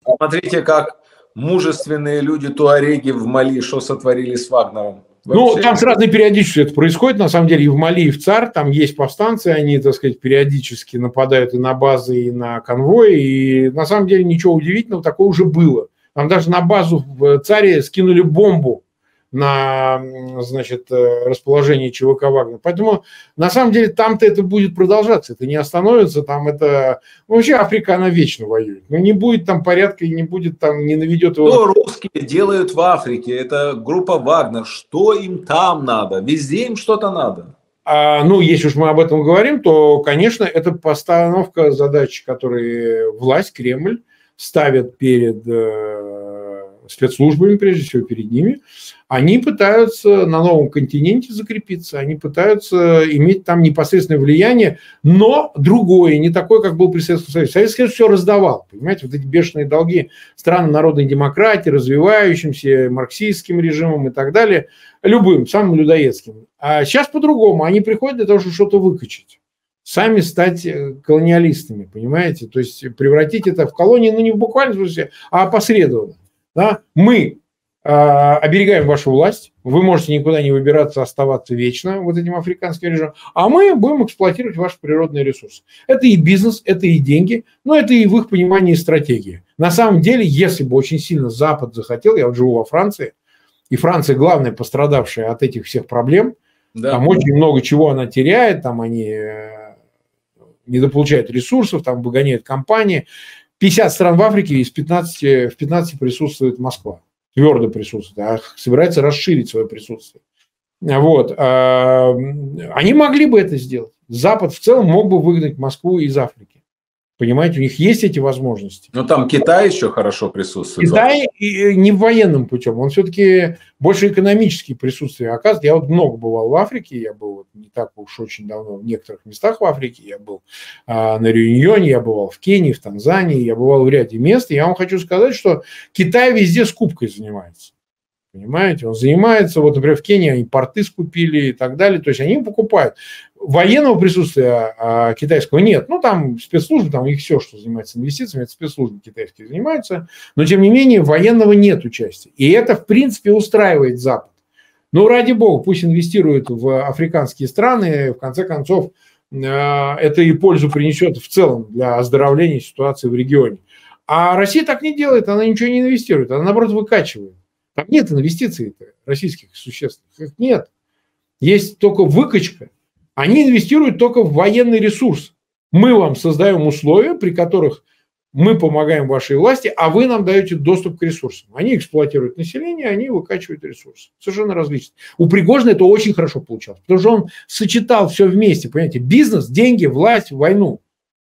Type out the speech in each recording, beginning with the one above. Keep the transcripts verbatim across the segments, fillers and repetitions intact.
Смотрите, как мужественные люди туареги в Мали, что сотворили с Вагнером. Вообще... Ну, там с разной периодичностью это происходит. На самом деле и в Мали, и в ЦАР там есть повстанцы, они, так сказать, периодически нападают и на базы, и на конвои. И на самом деле ничего удивительного, такое уже было. Там даже на базу в ЦАРе скинули бомбу на, значит, расположение ЧВК «Вагнер». Поэтому, на самом деле, там-то это будет продолжаться, это не остановится, там это... Вообще Африка, она вечно воюет. Ну, не будет там порядка, и не будет там, не наведет его... Что русские делают в Африке? Это группа «Вагнер». Что им там надо? Везде им что-то надо. А, ну, если уж мы об этом говорим, то, конечно, это постановка задач, которые власть, Кремль ставят перед... спецслужбами, прежде всего, перед ними, они пытаются на новом континенте закрепиться, они пытаются иметь там непосредственное влияние, но другое, не такое, как был при Советском Союзе. Советский Союз все раздавал, понимаете, вот эти бешеные долги странам народной демократии, развивающимся марксистским режимом и так далее, любым, самым людоедским. А сейчас по-другому, они приходят для того, чтобы что-то выкачать. Сами стать колониалистами, понимаете, то есть превратить это в колонии, ну не в буквальном смысле, а опосредованно. Да? Мы э, оберегаем вашу власть, вы можете никуда не выбираться, оставаться вечно вот этим африканским режимом, а мы будем эксплуатировать ваши природные ресурсы. Это и бизнес, это и деньги, но это и в их понимании стратегия. На самом деле, если бы очень сильно Запад захотел, я вот живу во Франции, и Франция главная пострадавшая от этих всех проблем, да. Там очень много чего она теряет, там они недополучают ресурсов, там выгоняют компании. пятьдесят стран в Африке, из пятнадцати, в пятнадцати присутствует Москва. Твердо присутствует. А собирается расширить свое присутствие. Вот. Они могли бы это сделать. Запад в целом мог бы выгнать Москву из Африки. Понимаете, у них есть эти возможности. Но там Китай еще хорошо присутствует. Китай и не военным путем, он все-таки больше экономически присутствие оказывает. Я вот много бывал в Африке, я был вот не так уж очень давно в некоторых местах в Африке, я был а, на Реюньоне, я бывал в Кении, в Танзании, я бывал в ряде мест. И я вам хочу сказать, что Китай везде скупкой занимается. Понимаете, он занимается, вот, например, в Кении они порты скупили и так далее, то есть они покупают. Военного присутствия а, китайского нет. Ну, там спецслужбы, там их все, что занимается инвестициями, это спецслужбы китайские занимаются, но, тем не менее, военного нет участия. И это, в принципе, устраивает Запад. Ну, ради бога, пусть инвестируют в африканские страны, в конце концов, это и пользу принесет в целом для оздоровления ситуации в регионе. А Россия так не делает, она ничего не инвестирует, она, наоборот, выкачивает. Там нет инвестиций российских существенных, их нет. Есть только выкачка. Они инвестируют только в военный ресурс. Мы вам создаем условия, при которых мы помогаем вашей власти, а вы нам даете доступ к ресурсам. Они эксплуатируют население, они выкачивают ресурсы. Совершенно различно. У Пригожина это очень хорошо получалось, потому что он сочетал все вместе, понимаете, бизнес, деньги, власть, войну.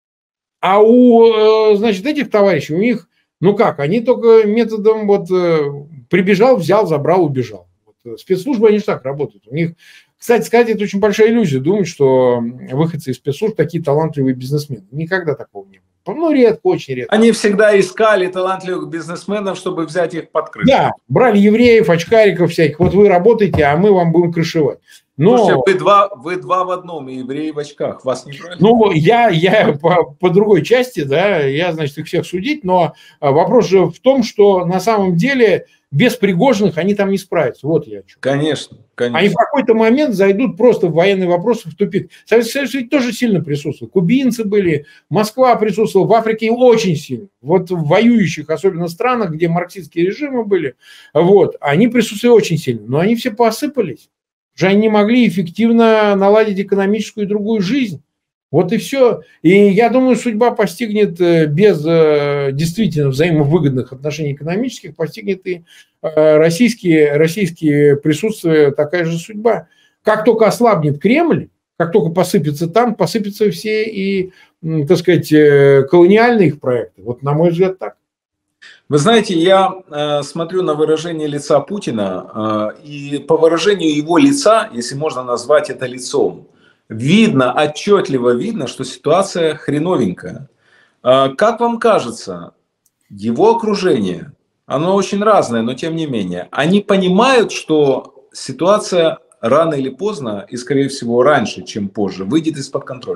А у, значит, этих товарищей, у них, ну как, они только методом вот прибежал, взял, забрал, убежал. Вот, спецслужбы, они же так работают. У них, кстати сказать, это очень большая иллюзия думать, что выходцы из спецслужб такие талантливые бизнесмены. Никогда такого не было. Ну, редко, очень редко. Они всегда искали талантливых бизнесменов, чтобы взять их под крышу. Да, брали евреев, очкариков всяких. Вот вы работаете, а мы вам будем крышевать. Но... Слушайте, вы два, вы два в одном, и евреи в очках. Вас не брали? Ну, я, я по, по другой части, да, я, значит, их всех судить, но вопрос же в том, что на самом деле без Пригожиных они там не справятся. Вот я о чем. Конечно, конечно. Они в какой-то момент зайдут просто в военные вопросы в тупик. Советский Союз ведь тоже сильно присутствовал. Кубинцы были, Москва присутствовала, в Африке очень сильно. Вот в воюющих, особенно странах, где марксистские режимы были, вот, они присутствовали очень сильно. Но они все посыпались. Уже они не могли эффективно наладить экономическую и другую жизнь. Вот и все. И я думаю, судьба постигнет без действительно взаимовыгодных отношений экономических, постигнет и российские, российские присутствия такая же судьба. Как только ослабнет Кремль, как только посыпется там, посыпятся все и, так сказать, колониальные их проекты. Вот на мой взгляд так. Вы знаете, я э, смотрю на выражение лица Путина, э, и по выражению его лица, если можно назвать это лицом, видно, отчетливо видно, что ситуация хреновенькая. Э, как вам кажется, его окружение, оно очень разное, но тем не менее, они понимают, что ситуация рано или поздно, и скорее всего раньше, чем позже, выйдет из-под контроля?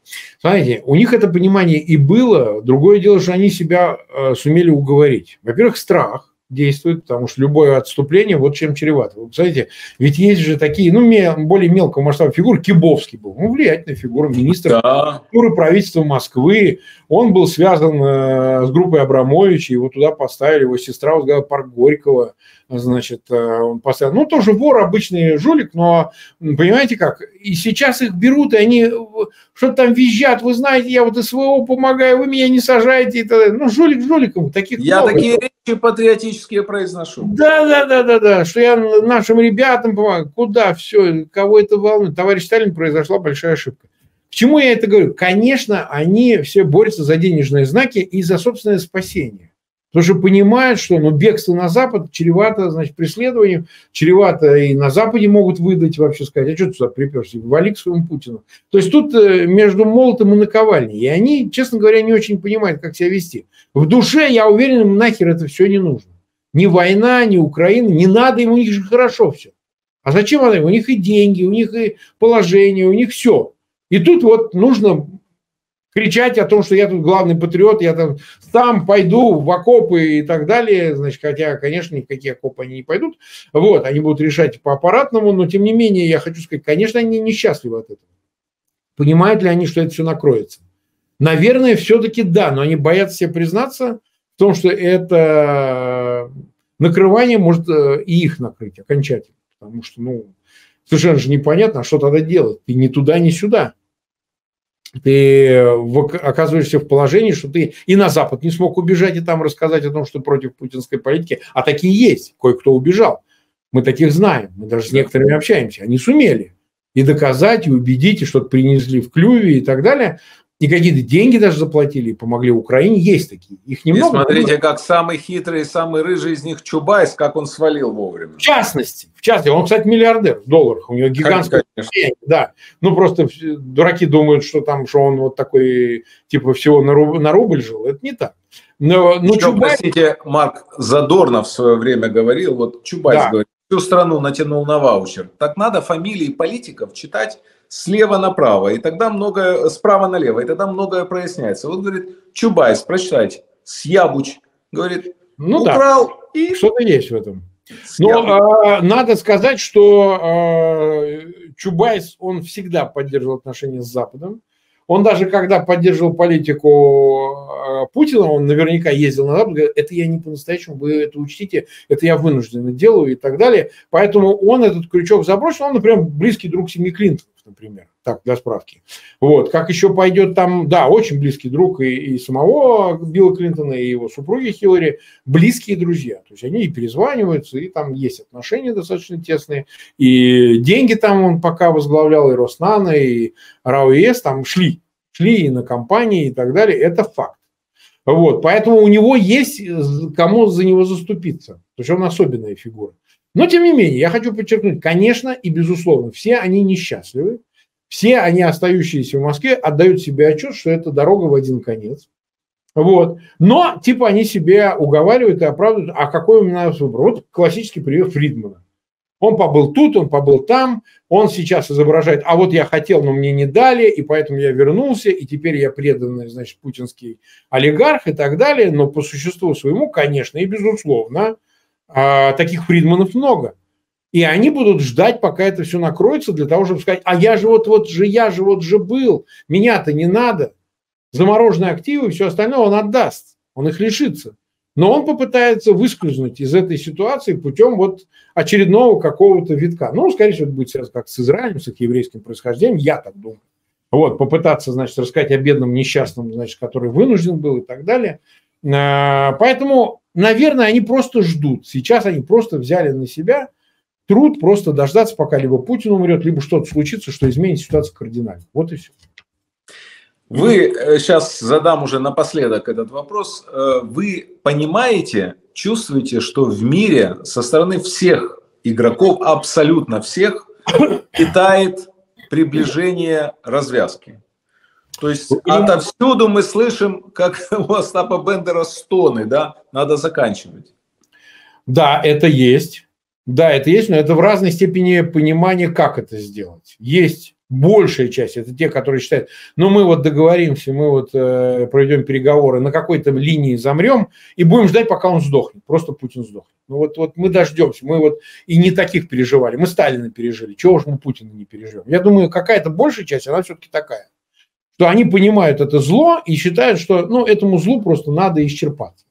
Смотрите, у них это понимание и было. Другое дело, что они себя э, сумели уговорить. Во-первых, страх действует, потому что любое отступление вот чем чревато. Вы представляете, ведь есть же такие, ну, более мелкого масштаба фигуры. Кибовский был, ну, влиятельная фигура, министр да. культуры правительства Москвы. Он был связан э, с группой Абрамовича, его туда поставили, его сестра возглавила парк Горького, значит, э, он поставил. Ну, тоже вор, обычный жулик, но, понимаете как, и сейчас их берут, и они что-то там визжат, вы знаете, я вот СВО помогаю, вы меня не сажаете, и т.д. Ну, жулик жуликом, таких Я много. такие речи патриотические произношу. Да, да, да, да, да, что я нашим ребятам помогаю. Куда все, кого это волнует? Товарищ Сталин, произошла большая ошибка. К чему я это говорю? Конечно, они все борются за денежные знаки и за собственное спасение. Потому что понимают, что ну, бегство на Запад чревато, значит, преследованием, чревато и на Западе могут выдать, вообще сказать, а что ты сюда приперся, вали к своему Путину. То есть тут между молотом и наковальней. И они, честно говоря, не очень понимают, как себя вести. В душе, я уверен, им нахер это все не нужно. Ни война, ни Украина, не надо им, у них же хорошо все. А зачем она им? У них и деньги, у них и положение, у них все. И тут вот нужно кричать о том, что я тут главный патриот, я там сам пойду в окопы и так далее. Значит, хотя, конечно, никакие окопы они не пойдут. Вот, они будут решать по аппаратному, но тем не менее, я хочу сказать, конечно, они несчастливы от этого. Понимают ли они, что это все накроется? Наверное, все-таки да, но они боятся себе признаться в том, что это накрывание может и их накрыть окончательно. Потому что, ну, совершенно же непонятно, а что тогда делать? Ты ни туда, ни сюда. Ты оказываешься в положении, что ты и на Запад не смог убежать и там рассказать о том, что против путинской политики. А такие есть. Кое-кто убежал. Мы таких знаем. Мы даже с некоторыми общаемся. Они сумели и доказать, и убедить, и что-то принесли в клюве и так далее. И какие-то деньги даже заплатили, и помогли Украине. Есть такие. Их немного. И смотрите, как самый хитрый, самый рыжий из них Чубайс, как он свалил вовремя. В частности, в частности, он, кстати, миллиардер в долларах. У него гигантское состояние. Да. Ну, просто дураки думают, что там, что он вот такой, типа, всего на рубль, на рубль жил. Это не так. Но, но Еще, Чубайс... простите, Марк Задорнов в свое время говорил, вот Чубайс да. говорит, всю страну натянул на ваучер. Так надо фамилии политиков читать слева направо, и тогда многое, справа налево, и тогда многое проясняется. Вот, говорит, Чубайс, прочитайте, Сьябуч, говорит, ну, украл. Да. И... Что-то есть в этом. Но э, надо сказать, что э, Чубайс, он всегда поддерживал отношения с Западом. Он даже когда поддерживал политику э, Путина, он наверняка ездил на Запад, говорит, это я не по-настоящему, вы это учтите, это я вынужденно делаю и так далее. Поэтому он этот крючок забросил, он, например, близкий друг семьи Клинтонов, например, так, для справки. Вот, как еще пойдет там, да, очень близкий друг и, и самого Билла Клинтона, и его супруги Хиллари, близкие друзья. То есть они и перезваниваются, и там есть отношения достаточно тесные, и деньги там он пока возглавлял, и Роснано, и РАО-ЕС там шли, шли и на компании и так далее, это факт. Вот, поэтому у него есть кому за него заступиться, то есть он особенная фигура. Но, тем не менее, я хочу подчеркнуть, конечно и безусловно, все они несчастливы, все они, остающиеся в Москве, отдают себе отчет, что это дорога в один конец. Вот. Но, типа, они себя уговаривают и оправдывают, а какой у меня выбор? Вот классический пример Фридмана. Он побыл тут, он побыл там, он сейчас изображает, а вот я хотел, но мне не дали, и поэтому я вернулся, и теперь я преданный, значит, путинский олигарх и так далее. Но по существу своему, конечно, и безусловно, таких Фридманов много. И они будут ждать, пока это все накроется, для того, чтобы сказать, а я же вот, вот же, я же вот же был, меня-то не надо. Замороженные активы и все остальное он отдаст, он их лишится. Но он попытается выскользнуть из этой ситуации путем вот очередного какого-то витка. Ну, скорее всего, это будет связано как с Израилем, с их еврейским происхождением, я так думаю. Вот, попытаться, значит, рассказать о бедном несчастном, значит, который вынужден был и так далее. Поэтому, наверное, они просто ждут. Сейчас они просто взяли на себя труд просто дождаться, пока либо Путин умрет, либо что-то случится, что изменит ситуацию кардинально. Вот и все. Вы, сейчас задам уже напоследок этот вопрос, вы понимаете, чувствуете, что в мире со стороны всех игроков, абсолютно всех, питает приближение развязки? То есть отовсюду мы слышим, как у Остапа Бендера стоны, да, надо заканчивать. Да, это есть. Да, это есть, но это в разной степени понимания, как это сделать. Есть большая часть, это те, которые считают, ну мы вот договоримся, мы вот э, проведем переговоры, на какой-то линии замрем и будем ждать, пока он сдохнет, просто Путин сдохнет. Ну вот, вот мы дождемся, мы вот и не таких переживали, мы Сталина пережили, чего уж мы Путина не переживем. Я думаю, какая-то большая часть, она все-таки такая, что они понимают это зло и считают, что ну, этому злу просто надо исчерпаться.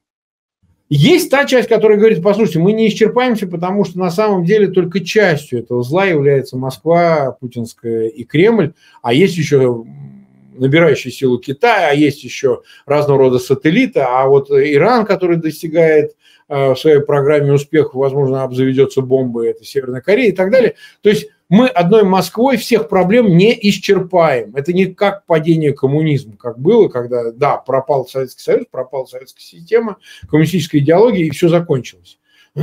Есть та часть, которая говорит, послушайте, мы не исчерпаемся, потому что на самом деле только частью этого зла является Москва, путинская и Кремль, а есть еще набирающий силу Китай, а есть еще разного рода сателлиты, а вот Иран, который достигает э, в своей программе успеха, возможно, обзаведется бомбой, это Северная Корея и так далее. То есть мы одной Москвой всех проблем не исчерпаем. Это не как падение коммунизма, как было, когда, да, пропал Советский Союз, пропала советская система, коммунистическая идеология, и все закончилось.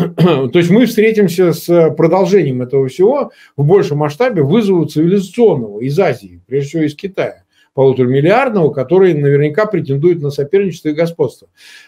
То есть мы встретимся с продолжением этого всего в большем масштабе вызова цивилизационного из Азии, прежде всего из Китая, полуторамиллиардного, который наверняка претендует на соперничество и господство.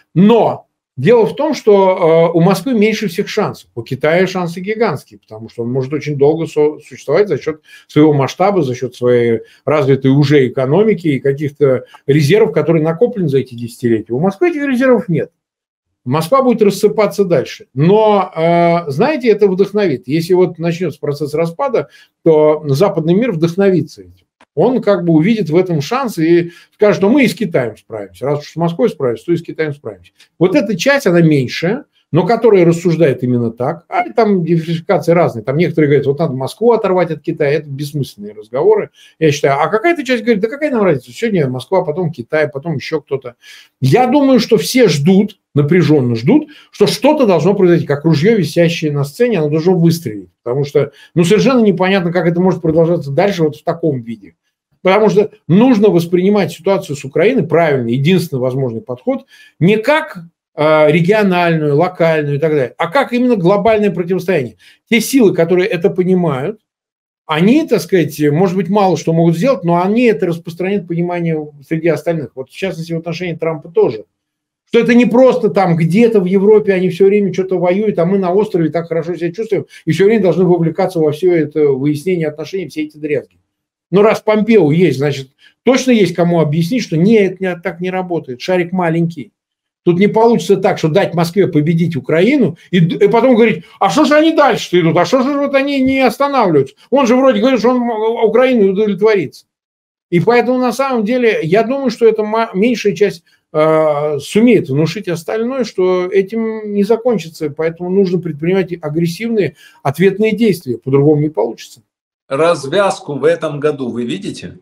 Но дело в том, что у Москвы меньше всех шансов. У Китая шансы гигантские, потому что он может очень долго существовать за счет своего масштаба, за счет своей развитой уже экономики и каких-то резервов, которые накоплены за эти десятилетия. У Москвы этих резервов нет. Москва будет рассыпаться дальше. Но, знаете, это вдохновит. Если вот начнется процесс распада, то западный мир вдохновится этим. Он как бы увидит в этом шанс и скажет, что мы и с Китаем справимся. Раз уж с Москвой справимся, то и с Китаем справимся. Вот эта часть, она меньшая, но которая рассуждает именно так. А там диверсификации разные. Там некоторые говорят, вот надо Москву оторвать от Китая. Это бессмысленные разговоры, я считаю. А какая-то часть говорит, да какая нам разница? Сегодня Москва, потом Китай, потом еще кто-то. Я думаю, что все ждут, напряженно ждут, что что-то должно произойти, как ружье, висящее на сцене, оно должно выстрелить. Потому что ну, совершенно непонятно, как это может продолжаться дальше вот в таком виде. Потому что нужно воспринимать ситуацию с Украиной правильно, единственный возможный подход, не как э, региональную, локальную и так далее, а как именно глобальное противостояние. Те силы, которые это понимают, они, так сказать, может быть, мало что могут сделать, но они это распространяют понимание среди остальных. Вот в частности, в отношении Трампа тоже. Что это не просто там где-то в Европе они все время что-то воюют, а мы на острове так хорошо себя чувствуем, и все время должны вовлекаться во все это выяснение отношений, все эти дрязги. Но раз Помпео есть, значит, точно есть кому объяснить, что нет, нет, так не работает. Шарик маленький. Тут не получится так, что дать Москве победить Украину и, и потом говорить, а что же они дальше идут, а что же вот они не останавливаются? Он же вроде говорит, что он Украину удовлетворится. И поэтому на самом деле я думаю, что эта меньшая часть э, сумеет внушить остальное, что этим не закончится. Поэтому нужно предпринимать агрессивные ответные действия. По-другому не получится. Развязку в этом году вы видите?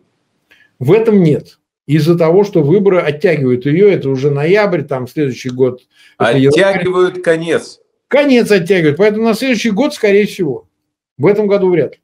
В этом нет. Из-за того, что выборы оттягивают ее, это уже ноябрь, там следующий год. Оттягивают конец. Конец оттягивают. Поэтому на следующий год, скорее всего. В этом году вряд ли.